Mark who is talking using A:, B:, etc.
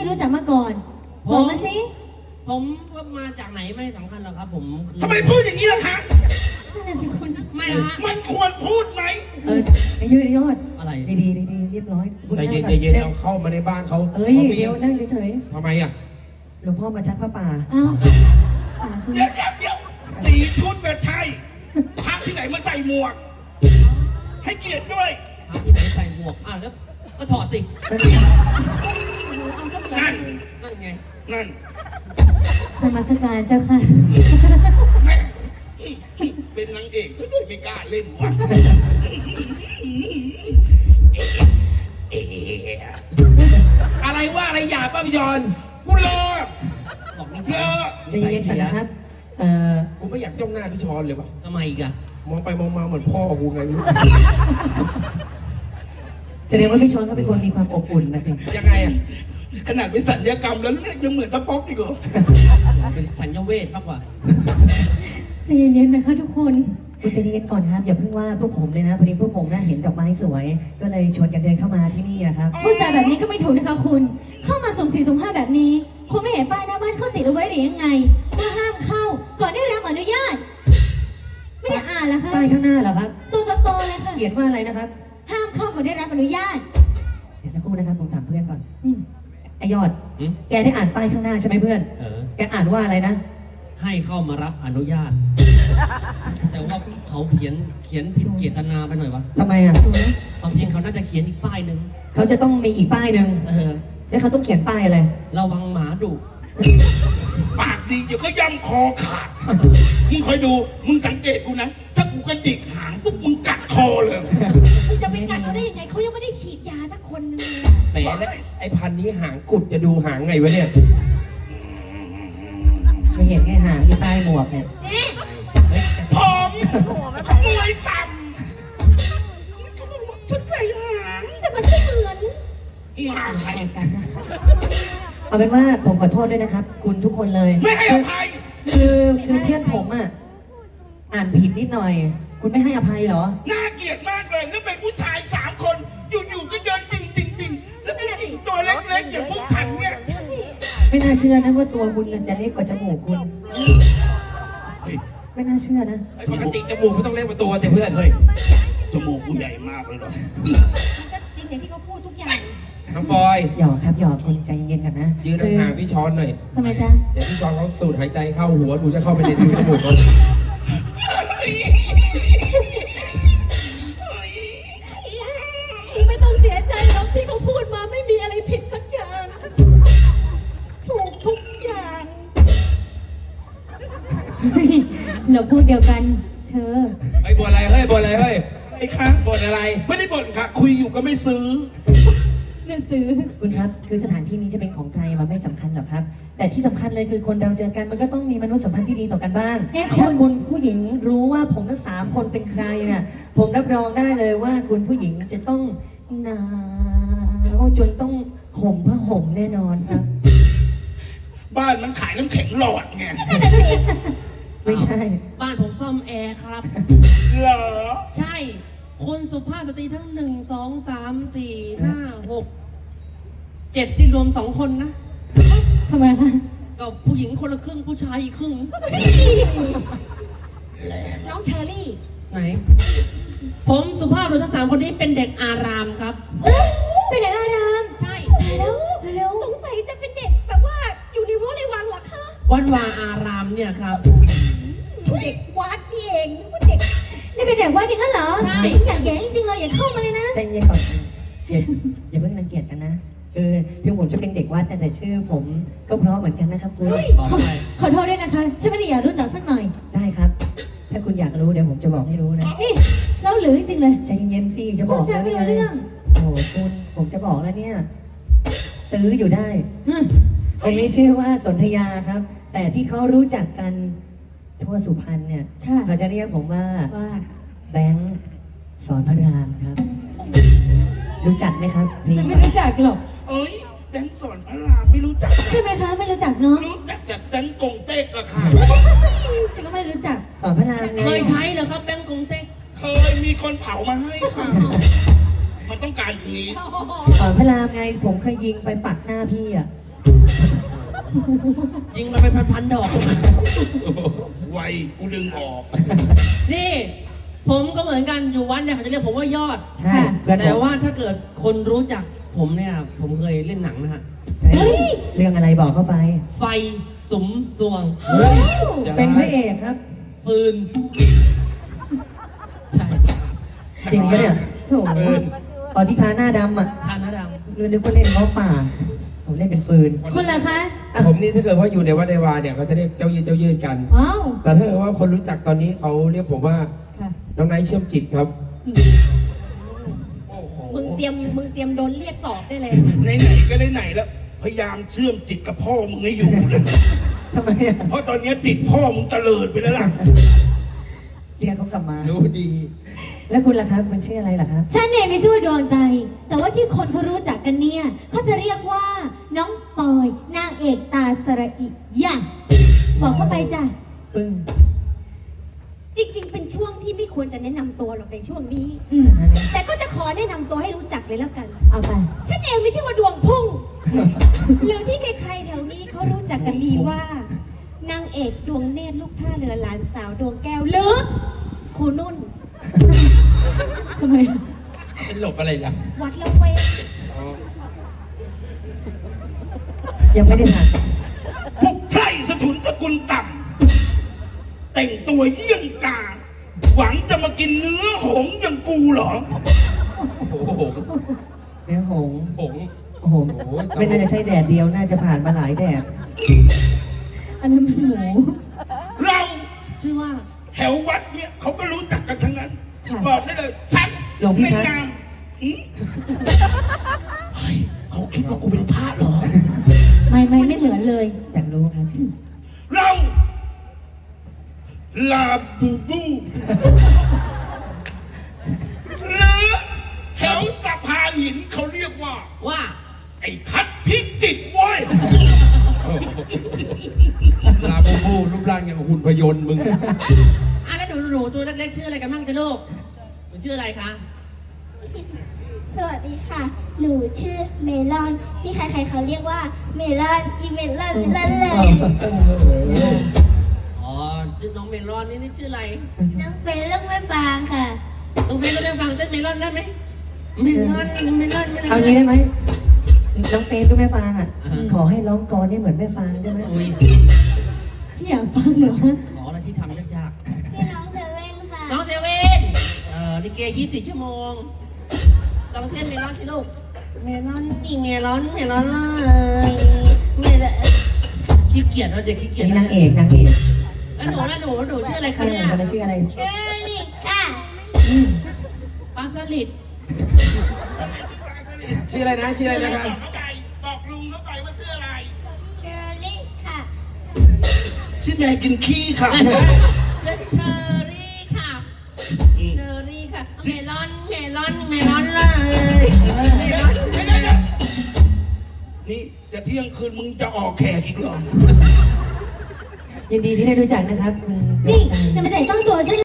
A: รู้จักมาก่อนบอกมาสิ
B: ผมว่ามาจากไหนไม่สำคัญหรอกครับผมคือ
C: ทำไมพูดอย่างนี้ล่ะคะ
A: นั่นน่ะสิคุณ
B: ไม่ละฮะ
C: มันควรพูดไหม
D: ไอ้ยืดยอด
B: อะไร
D: ดีเรียบร้อย
C: ใจเย็นเราเข้ามาในบ้านเขา
D: เดี๋ยวนั่งเฉย
C: ๆทำไมอ่ะ
D: หลวงพ่อมาชักผ้าป่า
A: อ้าว
C: เดี๋ยวสีชุดแบบใช่พระที่ไหนมาใส่หมวกให้เกียรติด้วย
B: พระที่ไหนใส่หมวกแล้วก็ถอดสิ
C: นั่น
B: ไง
C: นั่น
A: นมัสการเจ้าค่ะ
C: เป็นนางเอกซะด้วยไม่กล้าเล่นวะอะไรว่าอะไรหยาบป้าพี่จอนกูรอ
B: บอกนี่
D: ใจเย็นๆก่อนนะครับ
C: กูไม่อยากจ้องหน้าพี่ชอนเลยป่ะ
B: ทำไมอีกอะ
C: มองไปมองมาเหมือนพ่อกูไงรู้
D: แสดงว่าพี่ชอนเขาเป็นคนมีความอบอุ่นนะสิ
C: ยังไงอะขนาดเป็นสัญญกรรมแล้วยังเหมือนตะป๊อกอีกเหรอ
B: เป็นสัญญเวทมากกว่า
A: ใจเย็นๆนะคะทุกคน
D: คุณใจเย็นก่อนครับอย่าเพิ่งว่าพวกผมเลยนะพอดีพวกผมน่าเห็นดอกไม้สวยก็เลยชวนกันเดินเข้ามาที่นี่นะครับ
A: พูดจาแบบนี้ก็ไม่ถูกนะคะคุณเข้ามาสุ่มสี่สุ่มห้าแบบนี้คุณไม่เห็นป้ายหน้าบ้านเขาติดเอาไว้หรือยังไงว่าห้ามเข้าก่อนได้รับอนุญาตไม่ได้อ่านเหรอคะ
D: ป้ายข้างหน้าเหรอครับ
A: ตัวโตๆเลยค่ะ
D: เขียนว่าอะไรนะครับ
A: ห้ามเข้าก่อนได้รับอนุญาต
D: เดี๋ยวสักครู่นะครับผมถามเพื่อนก่อนไอยอดแกได้อ่านป้ายข้างหน้าใช่ไหมเพื่อนแกอ่านว่าอะไรนะ
B: ให้เข้ามารับอนุญาตแต่ว่าเขาเขียนผิดเจตนาไปหน่อยวะ
D: ทำไมอ่ะ
B: ความจริงเขาน่าจะเขียนอีกป้ายหนึ่ง
D: เขาจะต้องมีอีกป้ายหนึ่งแล้วเขาต้องเขียนป้ายอะไร
B: ระวังหมาดุ
C: ปากดีเดี๋ยวก็ย่ำคอขาดมึงคอยดูมึงสังเกตกูนะถ้ากูกระดิกหางปุ๊บมึงกัดคอเลย
A: มึงจะไปกัดเขาได้ยังไงเขายังไม่ได้ฉีดยาสักคนนึง
C: แต่แล้วไอ้พันนี้หางกุดจะดูหางไงวะเนี่ย
D: ไม่เห็นไงหางที่ใต้หมวกเนี่ย
C: ผมขโมยต่ำฉันใส่หาง
A: แต่มันไม่เหมือน
C: มาใคร
D: กันเอาเป็นว่าผมขอโทษด้วยนะครับคุณทุกคนเลย
C: ไม่ให้อภัย
D: คือเพื่อนผมอ่ะอ่านผิดนิดหน่อยคุณไม่ให้อภัยเหรอ
C: น่าเกลียดมากเลยแล้วเป็นผู้ชาย3 คนอยู่ๆก็เดินดิ่งแล้วผู้หญิงตัวเล็กๆอย่างพวกฉันเนี่ย
D: ไม่น่าเชื่อนะว่าตัวคุณจะเล็กกว่าจมูกคุณไม่น่าเชื่อนะ
C: ปกติจมูกไม่ต้องเล็กกว่าตัวแต่เพื่อนเฮ้ยจมูกกูใหญ่มากเลยหรอ
A: จริงอย่างที่เขาพูดทุกอย่าง
C: น้องบอย
D: หยอกครับหยอกคุณใจเย็นกันนะ
C: ยืนห่างพี่ช้อนหน่อย
A: ทำไมจ๊ะ
C: เดี๋ยวพี่ช้อนเขาตูดหายใจเข้าหัวหนูจะเข้าไปในจมูกเขา
A: ไม่ต้องเสียใจหรอกที่เขาพูดมาไม่มีอะไรผิดสักอย่างถูกทุกอย่างเราพูดเดียวกันเธอ
C: ไอ้บ่นอะไรเฮ้ยบ่นอะไรเฮ้ยไอ้ค้างบ่นอะไรไม่ได้บ่นค่ะคุยอยู่ก็ไม่ซื้อ
D: คุณครับคือสถานที่นี้จะเป็นของใครมันไม่สำคัญหรอกครับแต่ที่สำคัญเลยคือคนเราเจอกันมันก็ต้องมีมนุษยสัมพันธ์ที่ดีต่อกันบ้างถ้าคุณผู้หญิงรู้ว่าผมทั้ง3 คนเป็นใครเนี่ยผมรับรองได้เลยว่าคุณผู้หญิงจะต้องหนาวจนต้องห่มผ้าห่มแน่นอนครับ
C: บ้านมันขายน้ำแข็งหลอดไง
D: ไม่ใช่
B: บ้านผมซ่อมแอร์ครับ
C: เหรอ
B: ใช่คนสุภาพสตรีทั้ง1 2 3 4 5 6 7ที่รวม2 คนนะ
A: ทำไมคะ
B: ก็ผู้หญิงคนละครึ่งผู้ชายอีกครึ่ง
A: น้องเชอรี่
B: ไหนผมสุภาพบุรุษทั้ง3 คนนี้เป็นเด็กอารามครับ
A: เป็นเด็กอาราม
B: ใช่
A: แล้วสงสัยจะเป็นเด็กแบบว่าอยู่ในรั้วในวังเหรอคะ
B: วัดวาอารามเนี่ยครับ
A: เด็กวัดนี่เองว่าเด็กนี่เป็นเด็กวัดนี่กันเหรอใช่อยากแย่จริงๆเลยอยากเข้ามาเลยนะ
D: ใจเย็นก่อนอย่าเพิ่งรังเกียจกันนะคือถึงผมจะเป็นเด็กวัดแต่ชื่อผมก็เพราะเหมือนกันนะครับคุณ
A: ขอโทษด้วยนะคะฉันไม่ได้อยากรู้จักสักหน่อย
D: ได้ครับถ้าคุณอยากรู้เดี๋ยวผมจะบอกให้รู้นะ
A: นี่เล่าหรือจริงๆเลย
D: ใจเย็นๆสิจะบอกแล้ว
A: ไม่รู้เรื่อง
D: โอ้คุณผมจะบอกแล้วเนี่ยตื้ออยู่ได้ผมนี้ชื่อว่าสนธยาครับแต่ที่เขารู้จักกันทั่วสุพรรณเนี่ยเขาจะเรียกผมว่าแบงค์สอนพระรามครับรู้จักไหมครับ
A: ไม่รู้จักหรอก
C: เอ้ยแบงค์สอนพระรามไม่รู้จัก
A: ใช่ไหมคะไม่รู้จักเนาะ
C: รู้จักจากแบงค์กงเต็กอะค่ะ
A: ฉันก็ไม่รู้จัก
D: สอนพระราม
B: เคยใช้เหรอครับแบงค์กงเต็ก
C: เคยมีคนเผามาให้ค่ะมันต้องการอย่างนี้
D: สอนพระรามไงผมเคยยิงไปปักหน้าพี่อะ
B: ยิงมาเป็นพันๆดอก
C: ไวกูดึงออก
B: นี่ผมก็เหมือนกันอยู่วัดเนี่ยเขาจะเรียกผมว่ายอด
D: ใช่เพื่อน
B: แต่
D: ผม
B: ว่าถ้าเกิดคนรู้จักผมเนี่ยผมเคยเล่นหนังนะฮะ
A: เฮ้ย
D: เรื่องอะไรบอกเข้าไป
B: ไฟสุมสวง
D: เป็นพระเอกครับ
B: ฟืนใช่
D: จริงปะเนี่ย
A: โถ
D: ตอนที่ทาหน้าดำอ่ะ
B: ทานนะด
D: นึกว่าเล่นง้อป่า ผมเล่นเป็นฟืน
A: คุณล่ะคะ
E: ผมนี่ถ้าเกิดว่าอยู่ในวัดในวาเนี่ยเขาจะเรียกเจ้ายืดกัน
A: ว้าว
E: แต่ถ้าเกิดว่าคนรู้จักตอนนี้เขาเรียกผมว่า
A: ค่ะ
E: น้องไนท์เชื่อมจิตครับ
C: โอ้โห
F: มึงเตรียมโดนเรียกสอบได้เลย
C: ไหนๆก็ได้ไหนแล้ว พยายามเชื่อมจิตกับพ่อมึงให้อยู่นะ
D: ทำไมอ่ะ
C: เพราะตอนนี้จิตพ่อมึงตะเลิดไปแล้วล่ะ
D: เรียกเขากลับมา
E: รู้ดี
D: แล้วคุณล่ะครับคุณชื่ออะไรล่ะครับ
A: ฉันเองมีชื่อว่าดวงใจ แต่ว่าที่คนเขารู้จักกันเนี่ยเขาจะเรียกว่าน้องปอยนางเอกตาสระอิย่ะบอกเข้าไปจ้ะ
D: ปึ้ง
F: จริงๆ เป็นช่วงที่ไม่ควรจะแนะนำตัวหรอกในช่วงนี้
A: อืม
D: อันนี้
F: แต่ก็จะขอแนะนำตัวให้รู้จักเลยแล้วกัน
A: เอาไป
F: ฉันเองไม่ใช่ว่าดวงพุ่ง หรือที่ใครๆแถวนี้เขารู้จักกันดีว่า นางเอกดวงเนตรลูกท่าเรือหลานสาวดวงแก้วหรือครูนุ่น
A: ทำไม
E: เป็นหลบอะไรล่ะ
F: วัดละเวง
D: ยังไม่ได้ถาม
C: พวกไพร่สถุนสกุลต่ำแต่งตัวเยี่ยงกา หวังจะมากินเนื้อหงส์อย่างกูเหรอ
E: โอ้โห
D: เนื้อหงส์
E: หง
D: โอ้โห
E: โอ้ย
D: ไม่น่าจะใช่แดดเดียว น่าจะผ่านมาหลายแดด
A: อันนั้นมันหมู
C: เรา
B: ำชื่อว่า
C: แถววัดเนี่ยเขาก็รู้จักกันทั้งนั้น
A: ค่ะ
C: บอกได้เลย ฉัน
D: หลวงพี่
C: เป็น
D: คะ
C: นามหืมเฮ้ยเขาคิดว่ากูเป็นพระเหรอ
A: ไม่เหมือนเลย
D: อยากรู้ครับ
C: เราลาบูบูหรือแถวตะพานหินเขาเรียกว่า
B: ว่า
C: ไอ้ทัดพิจิตรเว้ย
E: ลาบูบูรูปร่างอย่างหุ่นพยนต์มึง
B: แล้วหนูตัวเล็กๆชื่ออะไรกันบ้างจ๊ะลูกหนูชื่ออะไรคะ
G: สวัสดีค่ะ หนูชื่อเมลอน ที่ใครๆเขาเรียกว่าเมลอน อีเมลอนนั่นเลย
B: อ๋อชื่อน้องเมลอนนี่ชื่ออะไร
G: น้องเฟรนลูกไม่ฟางค่ะ
B: น้องเฟรนเราได้ฟังเต้นเมลอนได้ไหมเมลอนเมลอน
D: เอางี้ได้ไหมน้องเฟนก็แม่ฟางอ่ะ ขอให้ร้องกรให้เหมือนแม่ฟางได้ไหม
B: อุ้ย
A: พี่อยากฟังเหรอ
B: ขออะไรที่ทำยาก
G: พี่น้องเซเว่นค่ะ
B: ๆน้องเซเว่นลิเก24 ชั่วโมงลองเต้นเมลอนสิลูกเมลอนนี่เมลอนเลยเมลอนขี้เกียจเราเด็กขี้เกียจ
D: นี่นางเอกนางเอก
B: แล้วหนูชื่ออะไรคะเนี่ย
D: คนนั้นชื่ออะไร
G: เชอรี่ค่ะ
B: ปลาสลิด
E: ชื่ออะไรนะชื่ออะไรนะครับ
C: บอกลุงเข้าไปว่าชื่ออะไร
G: เชอรี่ค่ะ
C: ชื่อแม่กินขี้ค่ะ
B: เชอรี่ค่ะเชอรี่ค่ะเมลอนเลยเมลอน
C: นี่จะเที่ยงคืนมึงจะออกแขกอีกเหรอ
D: ยินดีที่ได้รู้จักนะครับคุณ
A: นี่จะมาแต่ต้องตัวฉัน